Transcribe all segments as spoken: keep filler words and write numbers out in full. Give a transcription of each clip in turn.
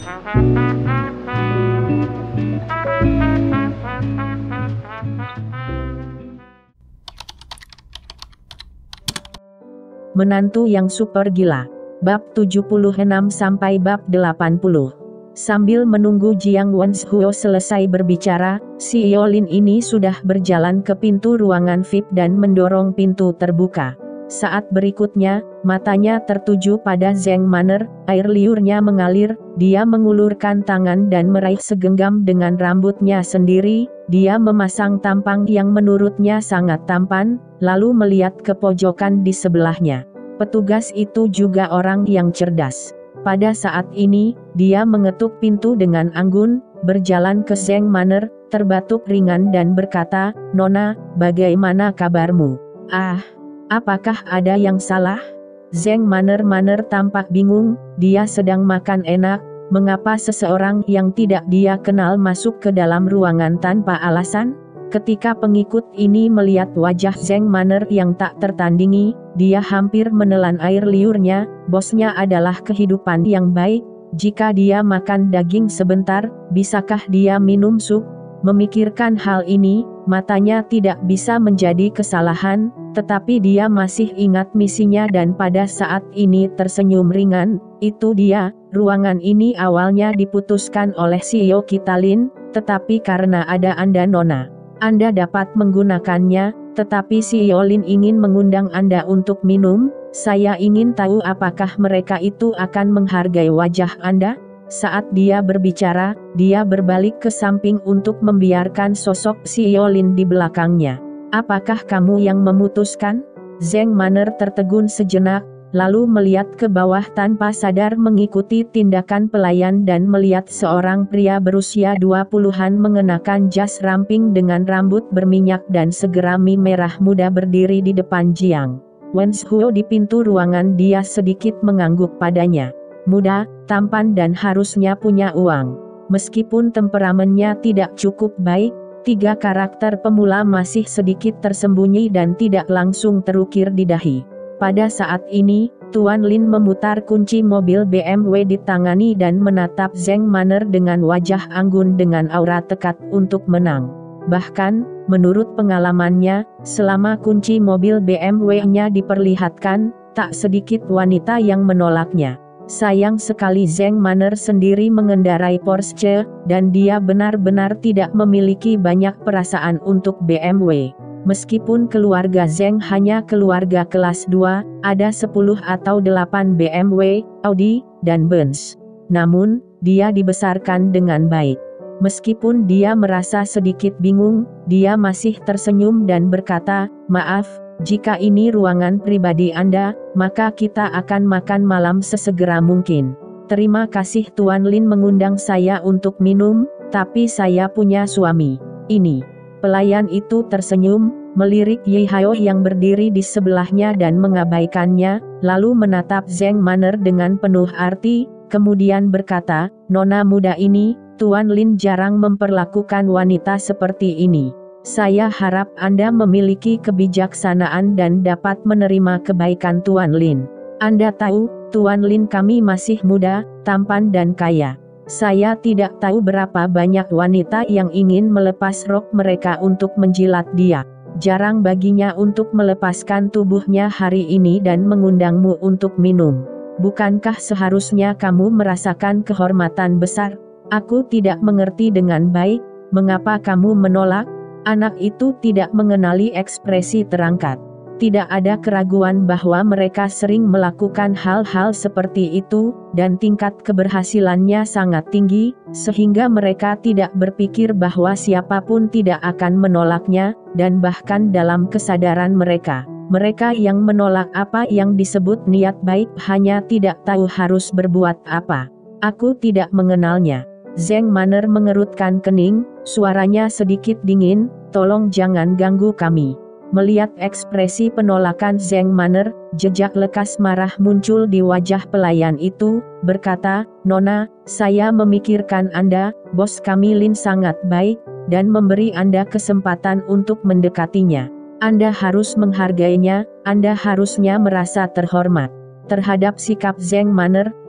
Menantu yang super gila. Bab tujuh puluh enam sampai bab delapan puluh. Sambil menunggu Jiang Wenzhuo selesai berbicara, si Yolin ini sudah berjalan ke pintu ruangan V I P dan mendorong pintu terbuka. Saat berikutnya, matanya tertuju pada Zheng Manner, air liurnya mengalir, dia mengulurkan tangan dan meraih segenggam dengan rambutnya sendiri, dia memasang tampang yang menurutnya sangat tampan, lalu melihat ke pojokan di sebelahnya. Petugas itu juga orang yang cerdas. Pada saat ini, dia mengetuk pintu dengan anggun, berjalan ke Zheng Manner, terbatuk ringan dan berkata, "Nona, bagaimana kabarmu? Ah, apakah ada yang salah?" Zheng Manner Manner tampak bingung, dia sedang makan enak, mengapa seseorang yang tidak dia kenal masuk ke dalam ruangan tanpa alasan? Ketika pengikut ini melihat wajah Zheng Manner yang tak tertandingi, dia hampir menelan air liurnya. Bosnya adalah kehidupan yang baik, jika dia makan daging sebentar, bisakah dia minum sup? Memikirkan hal ini, matanya tidak bisa menjadi kesalahan, tetapi dia masih ingat misinya dan pada saat ini tersenyum ringan. Itu dia, ruangan ini awalnya diputuskan oleh C E O kita Lin, tetapi karena ada Anda Nona, Anda dapat menggunakannya, tetapi si Yolin ingin mengundang Anda untuk minum. Saya ingin tahu apakah mereka itu akan menghargai wajah Anda? Saat dia berbicara, dia berbalik ke samping untuk membiarkan sosok si Yolin di belakangnya. Apakah kamu yang memutuskan? Zheng Manner tertegun sejenak, lalu melihat ke bawah tanpa sadar mengikuti tindakan pelayan dan melihat seorang pria berusia dua puluhan mengenakan jas ramping dengan rambut berminyak dan segerami merah muda berdiri di depan Jiang Wenzhuo di pintu ruangan. Dia sedikit mengangguk padanya. Muda, tampan dan harusnya punya uang. Meskipun temperamennya tidak cukup baik, tiga karakter pemula masih sedikit tersembunyi dan tidak langsung terukir di dahi. Pada saat ini, Tuan Lin memutar kunci mobil B M W di tangani dan menatap Zheng Manner dengan wajah anggun dengan aura tekad untuk menang. Bahkan, menurut pengalamannya, selama kunci mobil B M W-nya diperlihatkan, tak sedikit wanita yang menolaknya. Sayang sekali Zheng Manner sendiri mengendarai Porsche, dan dia benar-benar tidak memiliki banyak perasaan untuk B M W. Meskipun keluarga Zheng hanya keluarga kelas dua, ada sepuluh atau delapan B M W, Audi, dan Benz. Namun, dia dibesarkan dengan baik. Meskipun dia merasa sedikit bingung, dia masih tersenyum dan berkata, "Maaf, jika ini ruangan pribadi Anda, maka kita akan makan malam sesegera mungkin. Terima kasih Tuan Lin mengundang saya untuk minum, tapi saya punya suami." Ini. Pelayan itu tersenyum, melirik Ye Hao yang berdiri di sebelahnya dan mengabaikannya, lalu menatap Zheng Manner dengan penuh arti, kemudian berkata, "Nona muda ini, Tuan Lin jarang memperlakukan wanita seperti ini. Saya harap Anda memiliki kebijaksanaan dan dapat menerima kebaikan Tuan Lin. Anda tahu, Tuan Lin kami masih muda, tampan dan kaya. Saya tidak tahu berapa banyak wanita yang ingin melepas rok mereka untuk menjilat dia. Jarang baginya untuk melepaskan tubuhnya hari ini dan mengundangmu untuk minum. Bukankah seharusnya kamu merasakan kehormatan besar? Aku tidak mengerti dengan baik, mengapa kamu menolak?" Anak itu tidak mengenali ekspresi terangkat. Tidak ada keraguan bahwa mereka sering melakukan hal-hal seperti itu, dan tingkat keberhasilannya sangat tinggi, sehingga mereka tidak berpikir bahwa siapapun tidak akan menolaknya, dan bahkan dalam kesadaran mereka, mereka yang menolak apa yang disebut niat baik hanya tidak tahu harus berbuat apa. "Aku tidak mengenalnya." Zheng Manner mengerutkan kening, suaranya sedikit dingin, "Tolong jangan ganggu kami." Melihat ekspresi penolakan Zheng Manner, jejak lekas marah muncul di wajah pelayan itu, berkata, "Nona, saya memikirkan Anda, bos kami Lin sangat baik, dan memberi Anda kesempatan untuk mendekatinya. Anda harus menghargainya, Anda harusnya merasa terhormat." Terhadap sikap Zheng Manner,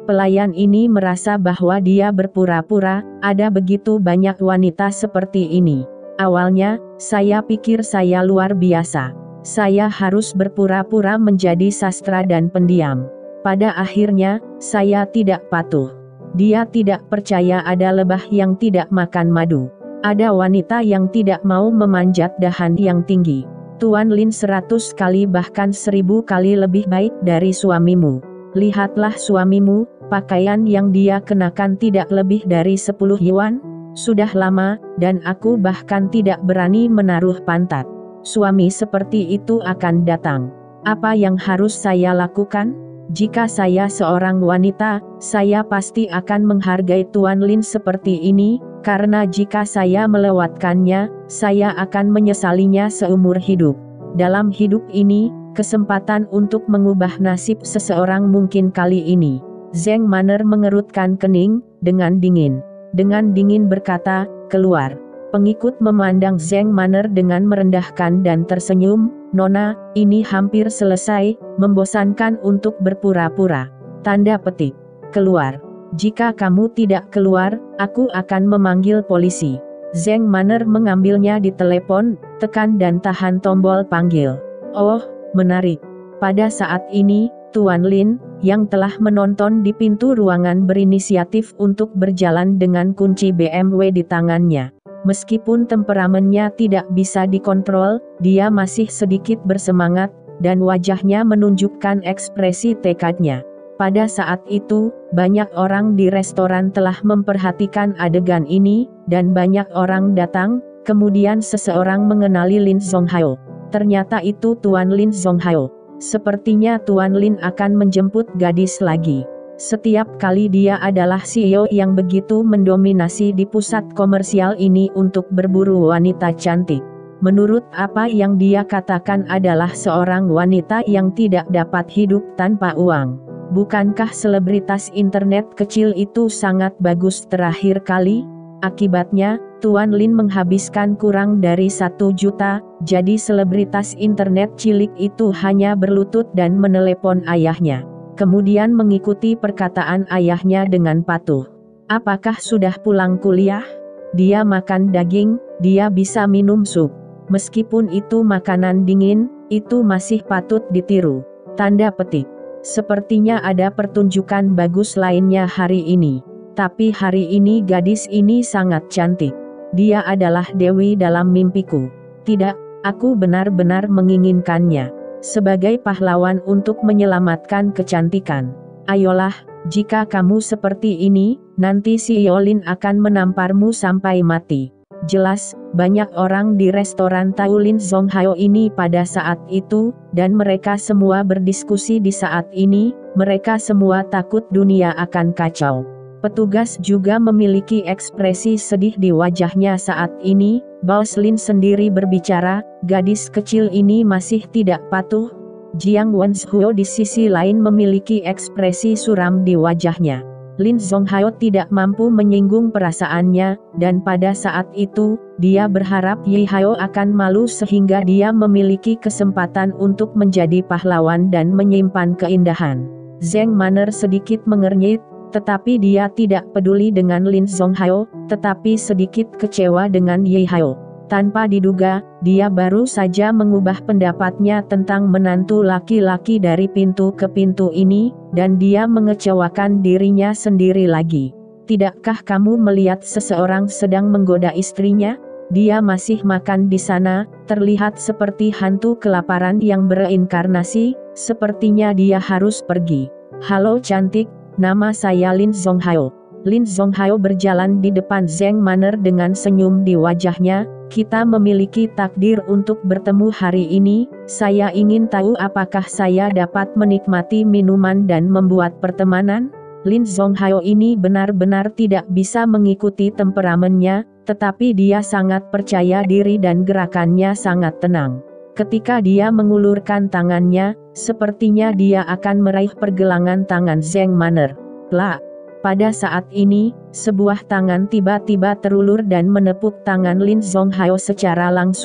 Pelayan ini merasa bahwa dia berpura-pura, ada begitu banyak wanita seperti ini. Awalnya, saya pikir saya luar biasa. Saya harus berpura-pura menjadi sastra dan pendiam. Pada akhirnya, saya tidak patuh. Dia tidak percaya ada lebah yang tidak makan madu. Ada wanita yang tidak mau memanjat dahan yang tinggi. Tuan Lin seratus kali bahkan seribu kali lebih baik dari suamimu. Lihatlah suamimu, pakaian yang dia kenakan tidak lebih dari sepuluh yuan. Sudah lama, dan aku bahkan tidak berani menaruh pantat. Suami seperti itu akan datang. Apa yang harus saya lakukan? Jika saya seorang wanita, saya pasti akan menghargai Tuan Lin seperti ini, karena jika saya melewatkannya, saya akan menyesalinya seumur hidup. Dalam hidup ini, kesempatan untuk mengubah nasib seseorang mungkin kali ini. Zheng Manner mengerutkan kening, dengan dingin. Dengan dingin berkata, keluar. Pengikut memandang Zheng Manner dengan merendahkan dan tersenyum, Nona, ini hampir selesai, membosankan untuk berpura-pura. Tanda petik. Keluar. Jika kamu tidak keluar, aku akan memanggil polisi. Zheng Manner mengambilnya di telepon, tekan dan tahan tombol panggil. Oh, menarik. Pada saat ini, Tuan Lin, yang telah menonton di pintu ruangan berinisiatif untuk berjalan dengan kunci B M W di tangannya. Meskipun temperamennya tidak bisa dikontrol, dia masih sedikit bersemangat, dan wajahnya menunjukkan ekspresi tekadnya. Pada saat itu, banyak orang di restoran telah memperhatikan adegan ini, dan banyak orang datang, kemudian seseorang mengenali Lin Zonghao. Ternyata itu Tuan Lin Zonghao. Sepertinya Tuan Lin akan menjemput gadis lagi. Setiap kali dia adalah C E O yang begitu mendominasi di pusat komersial ini untuk berburu wanita cantik. Menurut apa yang dia katakan adalah seorang wanita yang tidak dapat hidup tanpa uang. Bukankah selebritas internet kecil itu sangat bagus terakhir kali? Akibatnya, Tuan Lin menghabiskan kurang dari satu juta, jadi selebritas internet cilik itu hanya berlutut dan menelepon ayahnya. Kemudian mengikuti perkataan ayahnya dengan patuh. Apakah sudah pulang kuliah? Dia makan daging, dia bisa minum sup. Meskipun itu makanan dingin, itu masih patut ditiru. Tanda petik. Sepertinya ada pertunjukan bagus lainnya hari ini. Tapi hari ini gadis ini sangat cantik. Dia adalah dewi dalam mimpiku. Tidak, aku benar-benar menginginkannya. Sebagai pahlawan untuk menyelamatkan kecantikan. Ayolah, jika kamu seperti ini, nanti si Yolin akan menamparmu sampai mati. Jelas, banyak orang di restoran tahu Lin Zonghao ini pada saat itu, dan mereka semua berdiskusi di saat ini, mereka semua takut dunia akan kacau. Petugas juga memiliki ekspresi sedih di wajahnya saat ini. Bos Lin sendiri berbicara, gadis kecil ini masih tidak patuh. Jiang Wenzhuo di sisi lain memiliki ekspresi suram di wajahnya. Lin Zonghao tidak mampu menyinggung perasaannya, dan pada saat itu, dia berharap Ye Hao akan malu sehingga dia memiliki kesempatan untuk menjadi pahlawan dan menyimpan keindahan. Zheng Manner sedikit mengernyit, tetapi dia tidak peduli dengan Lin Zonghao, tetapi sedikit kecewa dengan Ye Hao. Tanpa diduga, dia baru saja mengubah pendapatnya tentang menantu laki-laki dari pintu ke pintu ini, dan dia mengecewakan dirinya sendiri lagi. Tidakkah kamu melihat seseorang sedang menggoda istrinya? Dia masih makan di sana, terlihat seperti hantu kelaparan yang bereinkarnasi, sepertinya dia harus pergi. Halo cantik. Nama saya Lin Zonghao. Lin Zonghao berjalan di depan Zheng Manner dengan senyum di wajahnya. Kita memiliki takdir untuk bertemu hari ini. Saya ingin tahu apakah saya dapat menikmati minuman dan membuat pertemanan? Lin Zonghao ini benar-benar tidak bisa mengikuti temperamennya, tetapi dia sangat percaya diri dan gerakannya sangat tenang. Ketika dia mengulurkan tangannya, sepertinya dia akan meraih pergelangan tangan Zheng Manner. Lah, pada saat ini, sebuah tangan tiba-tiba terulur dan menepuk tangan Lin Zonghao secara langsung.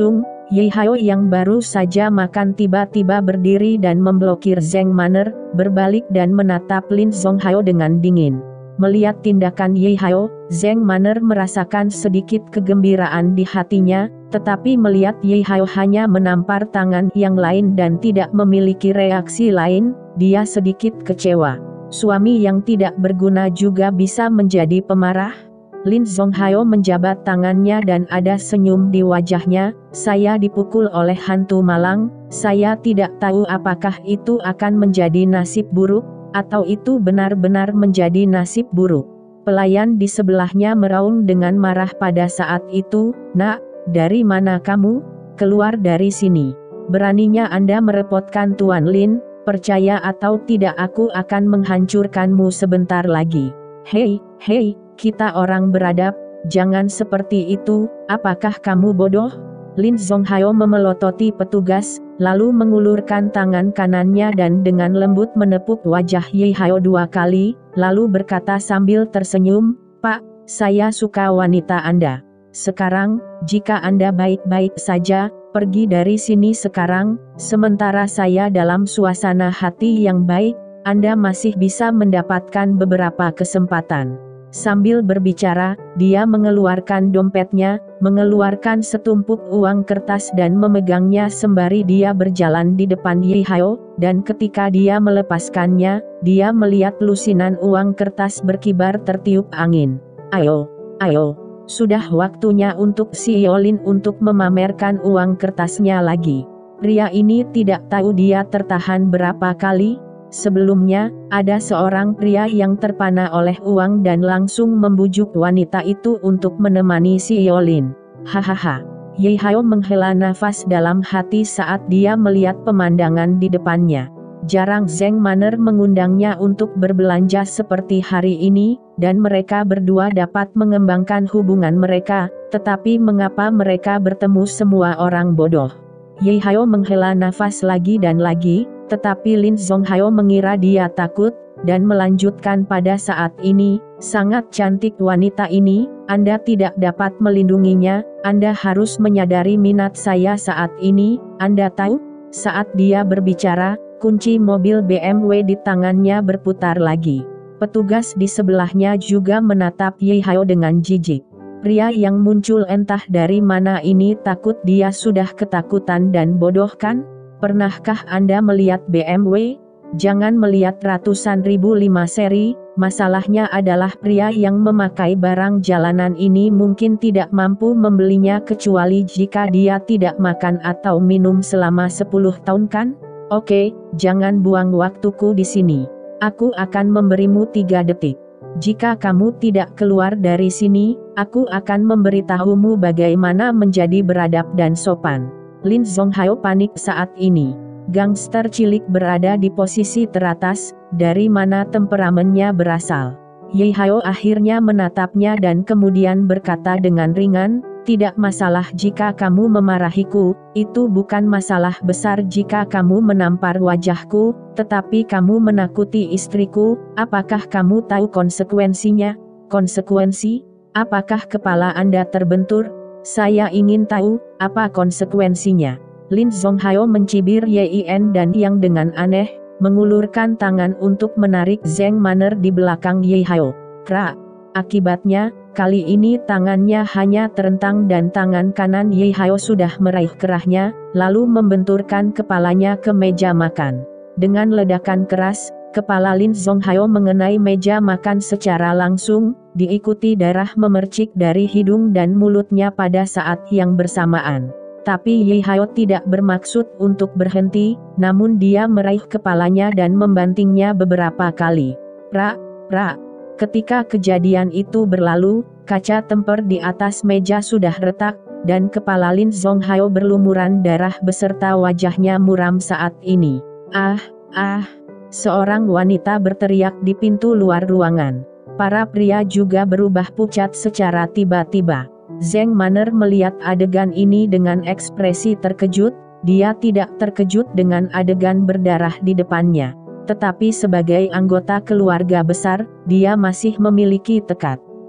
Ye Hao yang baru saja makan tiba-tiba berdiri dan memblokir Zheng Manner, berbalik dan menatap Lin Zonghao dengan dingin. Melihat tindakan Ye Hao, Zheng Manner merasakan sedikit kegembiraan di hatinya, tetapi melihat Ye Hao hanya menampar tangan yang lain dan tidak memiliki reaksi lain, dia sedikit kecewa. Suami yang tidak berguna juga bisa menjadi pemarah? Lin Zonghao menjabat tangannya dan ada senyum di wajahnya. Saya dipukul oleh hantu malang, saya tidak tahu apakah itu akan menjadi nasib buruk, atau itu benar-benar menjadi nasib buruk. Pelayan di sebelahnya meraung dengan marah pada saat itu, "Nak, dari mana kamu? Keluar dari sini. Beraninya Anda merepotkan Tuan Lin, percaya atau tidak aku akan menghancurkanmu sebentar lagi." "Hei, hei, kita orang beradab, jangan seperti itu, apakah kamu bodoh?" Lin Zonghao memelototi petugas, lalu mengulurkan tangan kanannya dan dengan lembut menepuk wajah Ye Hao dua kali, lalu berkata sambil tersenyum, "Pak, saya suka wanita Anda. Sekarang, jika Anda baik-baik saja, pergi dari sini sekarang, sementara saya dalam suasana hati yang baik, Anda masih bisa mendapatkan beberapa kesempatan." Sambil berbicara, dia mengeluarkan dompetnya, mengeluarkan setumpuk uang kertas dan memegangnya sembari dia berjalan di depan Ye Hao, dan ketika dia melepaskannya, dia melihat lusinan uang kertas berkibar tertiup angin. "Ayo, ayo, sudah waktunya untuk si Yolin untuk memamerkan uang kertasnya lagi." Pria ini tidak tahu dia tertahan berapa kali. Sebelumnya, ada seorang pria yang terpana oleh uang dan langsung membujuk wanita itu untuk menemani si Yolin. Hahaha. Ye Hao menghela nafas dalam hati saat dia melihat pemandangan di depannya. Jarang Zheng Manner mengundangnya untuk berbelanja seperti hari ini, dan mereka berdua dapat mengembangkan hubungan mereka, tetapi mengapa mereka bertemu semua orang bodoh? Ye Hao menghela nafas lagi dan lagi, tetapi Lin Zonghao mengira dia takut, dan melanjutkan pada saat ini, "Sangat cantik wanita ini, Anda tidak dapat melindunginya, Anda harus menyadari minat saya saat ini, Anda tahu?" Saat dia berbicara, kunci mobil B M W di tangannya berputar lagi. Petugas di sebelahnya juga menatap Ye Hao dengan jijik. Pria yang muncul entah dari mana ini takut dia sudah ketakutan dan bodoh kan? Pernahkah Anda melihat B M W? Jangan melihat ratusan ribu lima seri, masalahnya adalah pria yang memakai barang jalanan ini mungkin tidak mampu membelinya kecuali jika dia tidak makan atau minum selama sepuluh tahun kan? Oke, jangan buang waktuku di sini. Aku akan memberimu tiga detik. Jika kamu tidak keluar dari sini, aku akan memberitahumu bagaimana menjadi beradab dan sopan. Lin Zonghao panik saat ini. Gangster cilik berada di posisi teratas, dari mana temperamennya berasal. Ye Hao akhirnya menatapnya dan kemudian berkata dengan ringan, "Tidak masalah jika kamu memarahiku, itu bukan masalah besar jika kamu menampar wajahku, tetapi kamu menakuti istriku, apakah kamu tahu konsekuensinya?" "Konsekuensi? Apakah kepala Anda terbentur? Saya ingin tahu, apa konsekuensinya?" Lin Zonghao mencibir Yin dan yang dengan aneh, mengulurkan tangan untuk menarik Zheng Manner di belakang Ye Hao. Krak! Akibatnya, kali ini tangannya hanya terentang dan tangan kanan Ye Hao sudah meraih kerahnya, lalu membenturkan kepalanya ke meja makan. Dengan ledakan keras, kepala Lin Zonghao mengenai meja makan secara langsung, diikuti darah memercik dari hidung dan mulutnya pada saat yang bersamaan. Tapi Ye Hao tidak bermaksud untuk berhenti, namun dia meraih kepalanya dan membantingnya beberapa kali. Prak, prak. Ketika kejadian itu berlalu, kaca temper di atas meja sudah retak, dan kepala Lin Zonghao berlumuran darah beserta wajahnya muram saat ini. Ah, ah. Seorang wanita berteriak di pintu luar ruangan. Para pria juga berubah pucat secara tiba-tiba. Zheng Manner melihat adegan ini dengan ekspresi terkejut. Dia tidak terkejut dengan adegan berdarah di depannya. Tetapi sebagai anggota keluarga besar, dia masih memiliki tekad.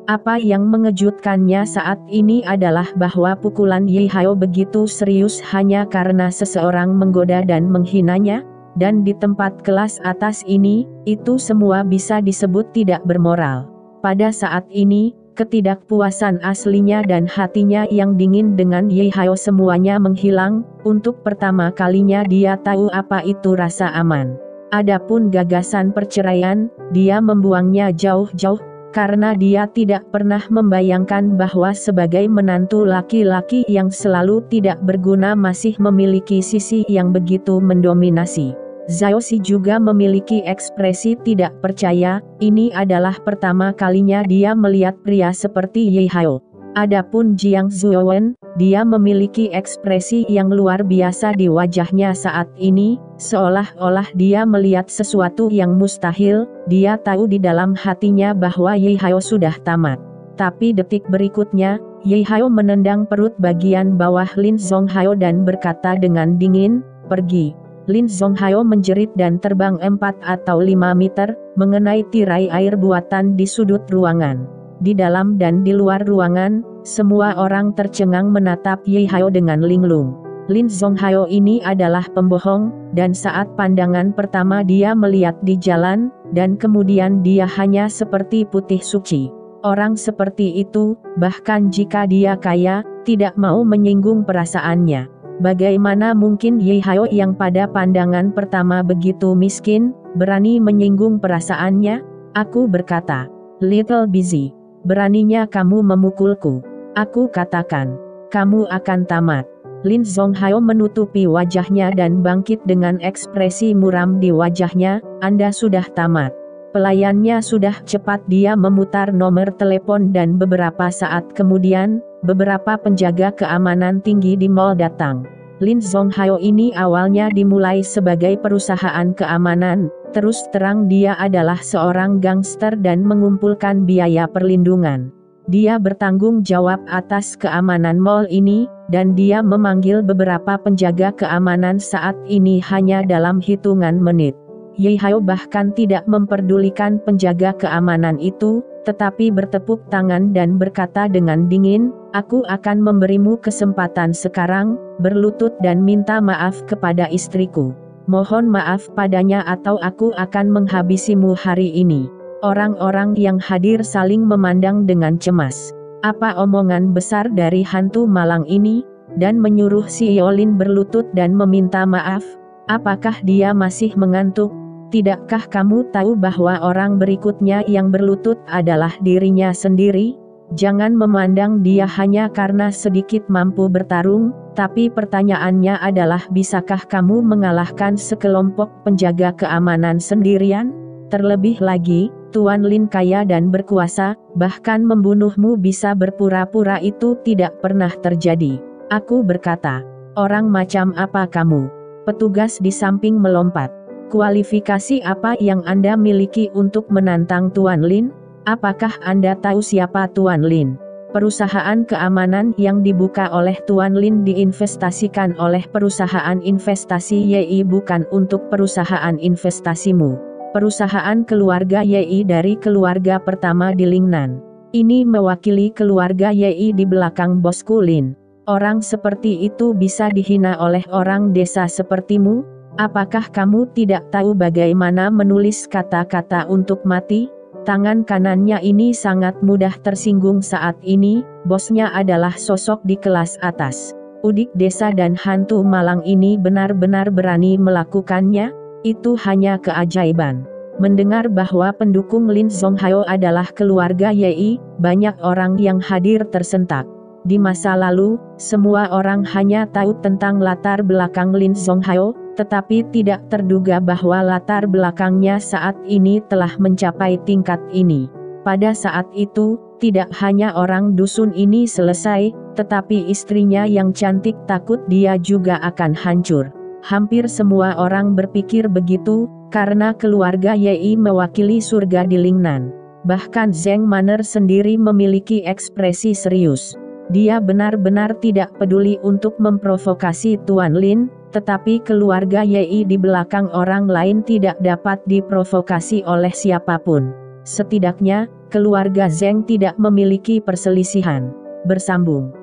Apa yang mengejutkannya saat ini adalah bahwa pukulan Ye Hao begitu serius hanya karena seseorang menggoda dan menghinanya, dan di tempat kelas atas ini, itu semua bisa disebut tidak bermoral. Pada saat ini, ketidakpuasan aslinya dan hatinya yang dingin dengan Ye Hao semuanya menghilang. Untuk pertama kalinya dia tahu apa itu rasa aman. Adapun gagasan perceraian, dia membuangnya jauh-jauh, karena dia tidak pernah membayangkan bahwa sebagai menantu laki-laki yang selalu tidak berguna masih memiliki sisi yang begitu mendominasi. Zhao Xi juga memiliki ekspresi tidak percaya. Ini adalah pertama kalinya dia melihat pria seperti Ye Hao. Adapun Jiang Zuowen, dia memiliki ekspresi yang luar biasa di wajahnya saat ini, seolah-olah dia melihat sesuatu yang mustahil. Dia tahu di dalam hatinya bahwa Ye Hao sudah tamat. Tapi detik berikutnya, Ye Hao menendang perut bagian bawah Lin Zonghao dan berkata dengan dingin, "Pergi." Lin Zonghao menjerit dan terbang empat atau lima meter, mengenai tirai air buatan di sudut ruangan. Di dalam dan di luar ruangan, semua orang tercengang menatap Ye Hao dengan linglung. Lin Zonghao ini adalah pembohong, dan saat pandangan pertama dia melihat di jalan, dan kemudian dia hanya seperti putih suci. Orang seperti itu, bahkan jika dia kaya, tidak mau menyinggung perasaannya. Bagaimana mungkin Ye Hao yang pada pandangan pertama begitu miskin, berani menyinggung perasaannya? Aku berkata, "Little busy. Beraninya kamu memukulku." Aku katakan, "Kamu akan tamat." Lin Zonghao menutupi wajahnya dan bangkit dengan ekspresi muram di wajahnya, "Anda sudah tamat." Pelayannya sudah cepat dia memutar nomor telepon dan beberapa saat kemudian, beberapa penjaga keamanan tinggi di mall datang. Lin Zonghao ini awalnya dimulai sebagai perusahaan keamanan, terus terang dia adalah seorang gangster dan mengumpulkan biaya perlindungan. Dia bertanggung jawab atas keamanan mall ini, dan dia memanggil beberapa penjaga keamanan saat ini hanya dalam hitungan menit. Ye Hao bahkan tidak memperdulikan penjaga keamanan itu, tetapi bertepuk tangan dan berkata dengan dingin, "Aku akan memberimu kesempatan sekarang, berlutut dan minta maaf kepada istriku. Mohon maaf padanya atau aku akan menghabisimu hari ini." Orang-orang yang hadir saling memandang dengan cemas. Apa omongan besar dari hantu malang ini? Dan menyuruh si Yolin berlutut dan meminta maaf? Apakah dia masih mengantuk? Tidakkah kamu tahu bahwa orang berikutnya yang berlutut adalah dirinya sendiri? Jangan memandang dia hanya karena sedikit mampu bertarung, tapi pertanyaannya adalah bisakah kamu mengalahkan sekelompok penjaga keamanan sendirian? Terlebih lagi, Tuan Lin kaya dan berkuasa, bahkan membunuhmu bisa berpura-pura itu tidak pernah terjadi. Aku berkata, "Orang macam apa kamu?" Petugas di samping melompat. "Kualifikasi apa yang Anda miliki untuk menantang Tuan Lin? Apakah Anda tahu siapa Tuan Lin?" Perusahaan keamanan yang dibuka oleh Tuan Lin diinvestasikan oleh perusahaan investasi Y I bukan untuk perusahaan investasimu. Perusahaan keluarga Y I dari keluarga pertama di Lingnan. Ini mewakili keluarga Y I di belakang bosku Lin. Orang seperti itu bisa dihina oleh orang desa sepertimu? Apakah kamu tidak tahu bagaimana menulis kata-kata untuk mati? Tangan kanannya ini sangat mudah tersinggung saat ini, bosnya adalah sosok di kelas atas. Udik desa dan hantu malang ini benar-benar berani melakukannya? Itu hanya keajaiban. Mendengar bahwa pendukung Lin Zonghao adalah keluarga Y I, banyak orang yang hadir tersentak. Di masa lalu, semua orang hanya tahu tentang latar belakang Lin Zonghao, tetapi tidak terduga bahwa latar belakangnya saat ini telah mencapai tingkat ini. Pada saat itu, tidak hanya orang dusun ini selesai, tetapi istrinya yang cantik takut dia juga akan hancur. Hampir semua orang berpikir begitu, karena keluarga Y I mewakili surga di Lingnan. Bahkan Zheng Manner sendiri memiliki ekspresi serius. Dia benar-benar tidak peduli untuk memprovokasi Tuan Lin, tetapi keluarga Y I di belakang orang lain tidak dapat diprovokasi oleh siapapun. Setidaknya, keluarga Zheng tidak memiliki perselisihan. Bersambung.